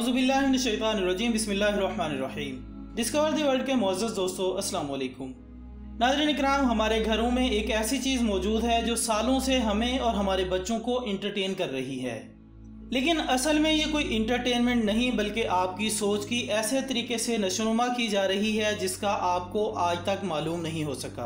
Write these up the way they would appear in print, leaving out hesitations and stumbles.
औज़ुबिल्लाहिमिनश्शैतानिर्रजीम बिस्मिल्लाहिर्रहमानिर्रहीम। Discover the world के मोअज़्ज़ज़ दोस्तों, अस्सलाम वालेकुम। नाज़रीन इकराम, हमारे घरों में एक ऐसी चीज़ मौजूद है जो सालों से हमें और हमारे बच्चों को इंटरटेन कर रही है। लेकिन असल में ये कोई इंटरटेनमेंट नहीं बल्कि आपकी सोच की ऐसे तरीके से नशोनुमा की जा रही है जिसका आपको आज तक मालूम नहीं हो सका।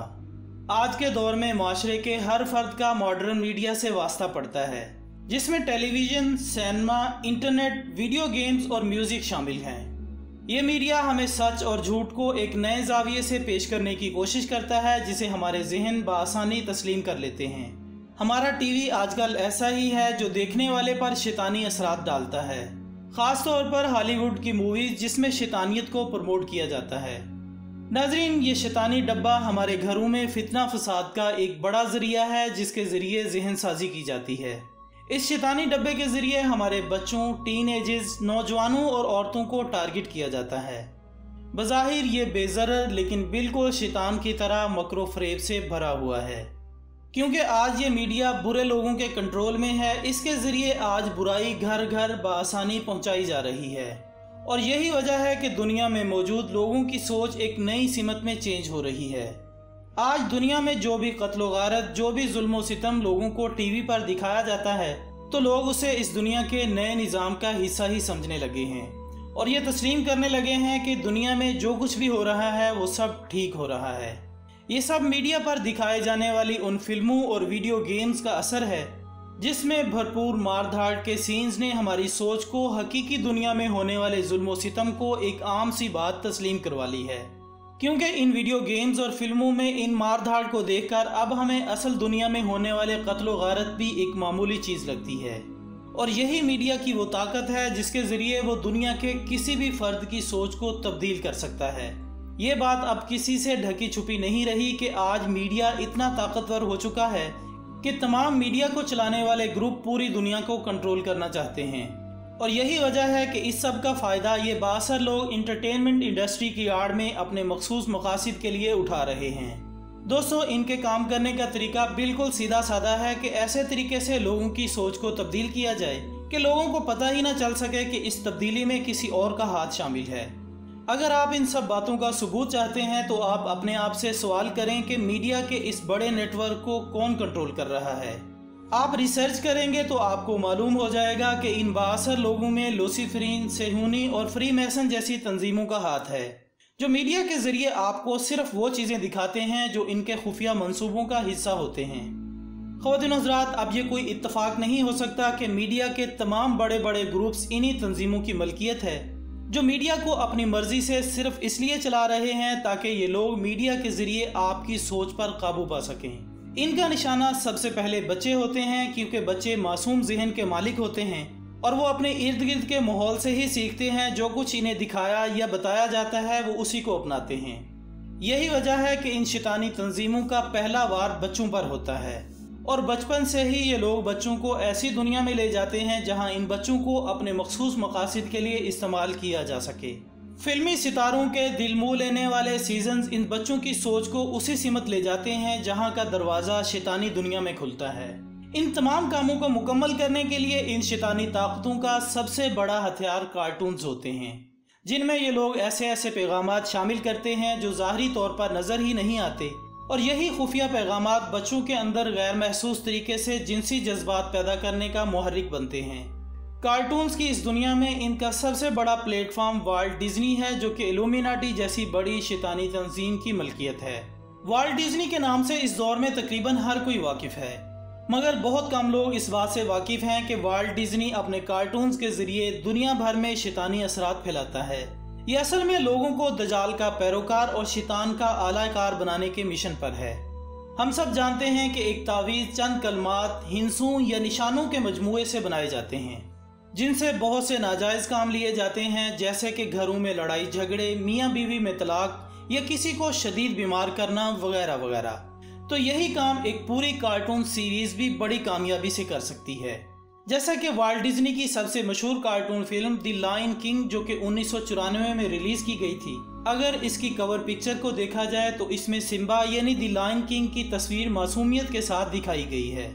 आज के दौर में माशरे के हर फर्द का मॉडर्न मीडिया से वास्ता पड़ता है, जिसमें television, cinema, internet, video games और म्यूज़िक शामिल हैं। ये मीडिया हमें सच और झूठ को एक नए ज़ाविये से पेश करने की कोशिश करता है जिसे हमारे जहन बआसानी तस्लीम कर लेते हैं। हमारा टीवी आजकल ऐसा ही है जो देखने वाले पर शैतानी असरात डालता है, ख़ास तौर पर हॉलीवुड की मूवीज़ जिसमें शैतानियत को प्रमोट किया जाता है। नाजरीन, ये शैतानी डब्बा हमारे घरों में फितना फसाद का एक बड़ा ज़रिया है जिसके ज़रिए जहन साजी की जाती है। इस शैतानी डब्बे के ज़रिए हमारे बच्चों, टीनेजर्स, नौजवानों और औरतों को टारगेट किया जाता है। बज़ाहिर ये बेज़रर लेकिन बिल्कुल शैतान की तरह मकरो फ़रेब से भरा हुआ है, क्योंकि आज ये मीडिया बुरे लोगों के कंट्रोल में है। इसके ज़रिए आज बुराई घर घर बआसानी पहुंचाई जा रही है और यही वजह है कि दुनिया में मौजूद लोगों की सोच एक नई सिमत में चेंज हो रही है। आज दुनिया में जो भी कत्ल गारत, जो भी जुल्म व सितम लोगों को टीवी पर दिखाया जाता है तो लोग उसे इस दुनिया के नए निज़ाम का हिस्सा ही समझने लगे हैं और ये तस्लीम करने लगे हैं कि दुनिया में जो कुछ भी हो रहा है वो सब ठीक हो रहा है। ये सब मीडिया पर दिखाए जाने वाली उन फिल्मों और वीडियो गेम्स का असर है जिसमें भरपूर मार-धाड़ के सीन्स ने हमारी सोच को हकीकी दुनिया में होने वाले जुल्म व सितम को एक आम सी बात तस्लीम करवा ली है। क्योंकि इन वीडियो गेम्स और फिल्मों में इन मार-धाड़ को देखकर अब हमें असल दुनिया में होने वाले कत्ल व गारत भी एक मामूली चीज़ लगती है और यही मीडिया की वो ताकत है जिसके ज़रिए वो दुनिया के किसी भी फ़र्द की सोच को तब्दील कर सकता है। ये बात अब किसी से ढकी छुपी नहीं रही कि आज मीडिया इतना ताकतवर हो चुका है कि तमाम मीडिया को चलाने वाले ग्रुप पूरी दुनिया को कंट्रोल करना चाहते हैं और यही वजह है कि इस सब का फ़ायदा ये बासर लोग इंटरटेनमेंट इंडस्ट्री की आड़ में अपने मखसूस मकासद के लिए उठा रहे हैं। दोस्तों, इनके काम करने का तरीका बिल्कुल सीधा साधा है कि ऐसे तरीके से लोगों की सोच को तब्दील किया जाए कि लोगों को पता ही ना चल सके कि इस तब्दीली में किसी और का हाथ शामिल है। अगर आप इन सब बातों का सबूत चाहते हैं तो आप अपने आप से सवाल करें कि मीडिया के इस बड़े नेटवर्क को कौन कंट्रोल कर रहा है। आप रिसर्च करेंगे तो आपको मालूम हो जाएगा कि इन बासर लोगों में लूसीफरीन, सेहूनी और फ्री मैसन जैसी तंजीमों का हाथ है जो मीडिया के जरिए आपको सिर्फ वो चीज़ें दिखाते हैं जो इनके खुफिया मंसूबों का हिस्सा होते हैं। ख़वातीन हज़रात, अब ये कोई इत्तफाक नहीं हो सकता कि मीडिया के तमाम बड़े बड़े ग्रुप्स इन्हीं तंजीमों की मलकियत है जो मीडिया को अपनी मर्जी से सिर्फ इसलिए चला रहे हैं ताकि ये लोग मीडिया के ज़रिए आपकी सोच पर काबू पा सकें। इनका निशाना सबसे पहले बच्चे होते हैं, क्योंकि बच्चे मासूम जहन के मालिक होते हैं और वो अपने इर्द गिर्द के माहौल से ही सीखते हैं। जो कुछ इन्हें दिखाया या बताया जाता है वो उसी को अपनाते हैं। यही वजह है कि इन शैतानी तंजीमों का पहला वार बच्चों पर होता है और बचपन से ही ये लोग बच्चों को ऐसी दुनिया में ले जाते हैं जहाँ इन बच्चों को अपने मखसूस मकासद के लिए इस्तेमाल किया जा सके। फिल्मी सितारों के दिल मुँह लेने वाले सीजन्स इन बच्चों की सोच को उसी सिमत ले जाते हैं जहां का दरवाज़ा शैतानी दुनिया में खुलता है। इन तमाम कामों को मुकम्मल करने के लिए इन शैतानी ताकतों का सबसे बड़ा हथियार कार्टून्स होते हैं, जिनमें ये लोग ऐसे ऐसे पैगामात शामिल करते हैं जो ज़ाहरी तौर पर नज़र ही नहीं आते और यही खुफिया पैगामात बच्चों के अंदर गैर महसूस तरीके से जिनसी जज्बात पैदा करने का मुहर्रिक बनते हैं। कार्टून्स की इस दुनिया में इनका सबसे बड़ा प्लेटफॉर्म वाल्ट डिज्नी है, जो कि इल्यूमिनाटी जैसी बड़ी शैतानी तंजीम की मलकियत है। वाल्ट डिज्नी के नाम से इस दौर में तकरीबन हर कोई वाकिफ़ है, मगर बहुत कम लोग इस बात से वाकिफ़ हैं कि वाल्ट डिज्नी अपने कार्टून्स के ज़रिए दुनिया भर में शैतानी असरात फैलाता है। ये असल में लोगों को दजाल का पैरोकार और शैतान का आलाकार बनाने के मिशन पर है। हम सब जानते हैं कि एक तावीज़ चंद कलमात, हिंसों या निशानों के मजमूए से बनाए जाते हैं जिनसे बहुत से नाजायज़ काम लिए जाते हैं, जैसे कि घरों में लड़ाई झगड़े, मियाँ बीवी में तलाक या किसी को शदीद बीमार करना वगैरह वगैरह। तो यही काम एक पूरी कार्टून सीरीज़ भी बड़ी कामयाबी से कर सकती है। जैसा कि वाल्ट डिज्नी की सबसे मशहूर cartoon film the Lion King जो कि 1994 में रिलीज़ की गई थी, अगर इसकी कवर पिक्चर को देखा जाए तो इसमें सिम्बा यानी द लायन किंग की तस्वीर मासूमियत के साथ दिखाई गई है।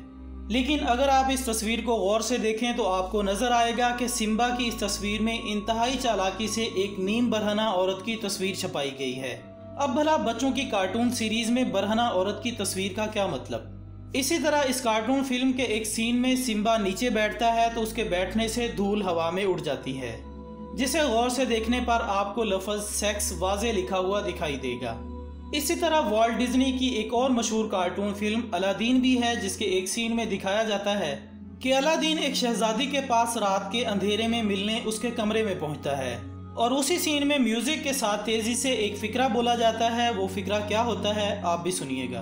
लेकिन अगर आप इस तस्वीर को गौर से देखें तो आपको नजर आएगा कि सिम्बा की इस तस्वीर में इंतहाई चालाकी से एक नीम बरहना औरत की तस्वीर छपाई गई है। अब भला बच्चों की कार्टून सीरीज में बरहना औरत की तस्वीर का क्या मतलब। इसी तरह इस कार्टून फिल्म के एक सीन में सिम्बा नीचे बैठता है तो उसके बैठने से धूल हवा में उड़ जाती है, जिसे गौर से देखने पर आपको लफ्ज सेक्स वाज़े लिखा हुआ दिखाई देगा। इसी तरह वॉल्ट डिज्नी की एक और मशहूर कार्टून फिल्म अलादीन भी है, जिसके एक सीन में दिखाया जाता है कि अलादीन एक शहजादी के पास रात के अंधेरे में मिलने उसके कमरे में पहुंचता है और उसी सीन में म्यूजिक के साथ तेजी से एक फिक्रा बोला जाता है। वो फिक्रा क्या होता है आप भी सुनिएगा।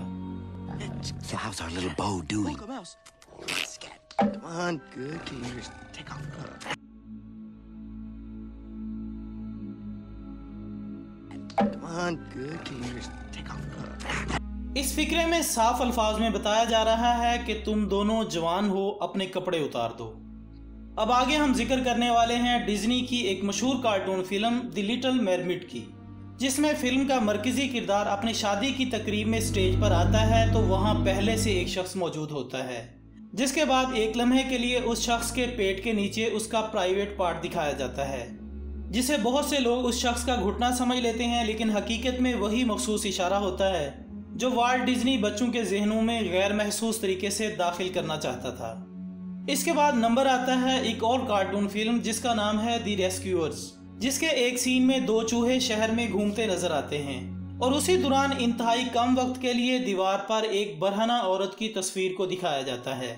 इस फिक्रे में साफ अल्फाज में बताया जा रहा है कि तुम दोनों जवान हो, अपने कपड़े उतार दो। अब आगे हम जिक्र करने वाले हैं डिज्नी की एक मशहूर cartoon film the Little Mermaid की, जिसमें फिल्म का मरकजी किरदार अपनी शादी की तकरीब में स्टेज पर आता है तो वहां पहले से एक शख्स मौजूद होता है, जिसके बाद एक लम्हे के लिए उस शख्स के पेट के नीचे उसका प्राइवेट पार्ट दिखाया जाता है, जिसे बहुत से लोग उस शख्स का घुटना समझ लेते हैं, लेकिन हकीकत में वही मखसूस इशारा होता है जो वॉल्ट डिज्नी बच्चों के जहनों में गैर महसूस तरीके से दाखिल करना चाहता था। इसके बाद नंबर आता है एक और कार्टून फिल्म जिसका नाम है द रेस्क्यूअर्स, जिसके एक सीन में दो चूहे शहर में घूमते नजर आते हैं और उसी दौरान इंतहाई कम वक्त के लिए दीवार पर एक बरहना औरत की तस्वीर को दिखाया जाता है।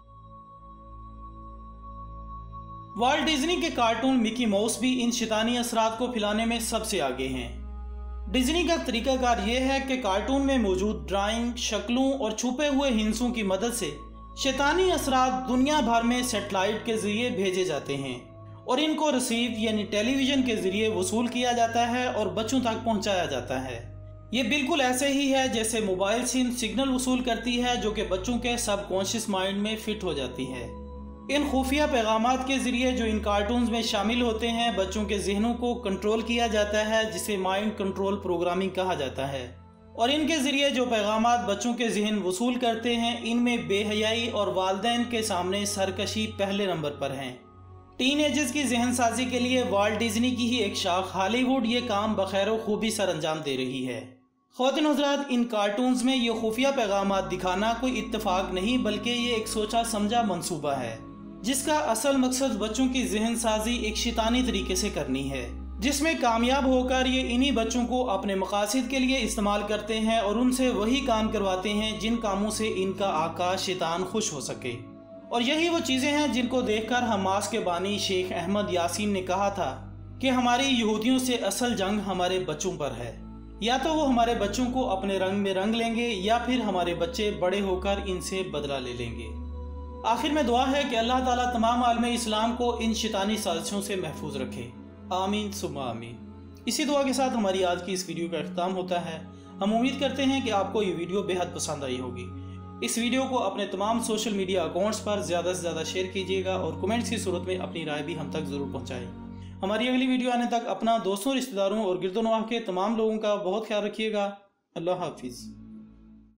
वॉल्ट डिज्नी के कार्टून मिकी माउस भी इन शैतानी असरात को फैलाने में सबसे आगे हैं। डिज्नी का तरीकाकार यह है कि कार्टून में मौजूद ड्राइंग, शक्लों और छुपे हुए हिंसों की मदद से शैतानी असरात दुनिया भर में सैटेलाइट के जरिए भेजे जाते हैं और इनको रिसीव यानी टेलीविजन के जरिए वसूल किया जाता है और बच्चों तक पहुंचाया जाता है। ये बिल्कुल ऐसे ही है जैसे मोबाइल सिग्नल वसूल करती है, जो कि बच्चों के सबकॉन्शियस माइंड में फिट हो जाती है। इन खुफिया पैगामात के जरिए जो इन कार्टून्स में शामिल होते हैं, बच्चों के जहनों को कंट्रोल किया जाता है, जिसे माइंड कंट्रोल प्रोग्रामिंग कहा जाता है। और इनके जरिए जो पैगामात बच्चों के जहन वसूल करते हैं, इनमें बेहयाई और वालिदैन के सामने सरकशी पहले नंबर पर हैं। टीनेजर्स की जहन साजी के लिए वॉल्ट डिज्नी की ही एक शाख हॉलीवुड ये काम बखैर खूबी सर अंजाम दे रही है। ख्वातीन हज़रात, इन कार्टून्स में ये खुफिया पैगामात दिखाना कोई इत्तेफाक नहीं बल्कि ये एक सोचा समझा मंसूबा है, जिसका असल मकसद बच्चों की जहन साजी एक शैतानी तरीके से करनी है, जिसमें कामयाब होकर ये इन्हीं बच्चों को अपने मकासद के लिए इस्तेमाल करते हैं और उनसे वही काम करवाते हैं जिन कामों से इनका आका शैतान खुश हो सके। और यही वो चीज़ें हैं जिनको देखकर हमास के बानी शेख अहमद यासीन ने कहा था कि हमारी यहूदियों से असल जंग हमारे बच्चों पर है, या तो वो हमारे बच्चों को अपने रंग में रंग लेंगे या फिर हमारे बच्चे बड़े होकर इनसे बदला ले लेंगे। आखिर में दुआ है कि अल्लाह ताला तमाम आलम इस्लाम को इन शैतानी साजिशों से महफूज रखे। आमीन सुम्मा आमीन। इसी दुआ के साथ हमारी आज की इस वीडियो का अख्ताम होता है। हम उम्मीद करते हैं कि आपको ये वीडियो बेहद पसंद आई होगी। इस वीडियो को अपने तमाम सोशल मीडिया अकाउंट्स पर ज़्यादा से ज़्यादा शेयर कीजिएगा और कमेंट्स की सूरत में अपनी राय भी हम तक ज़रूर पहुँचाएँ। हमारी अगली वीडियो आने तक अपना दोस्तों, रिश्तेदारों और गिरदोनवाह के तमाम लोगों का बहुत ख्याल रखिएगा। अल्लाह हाफिज़।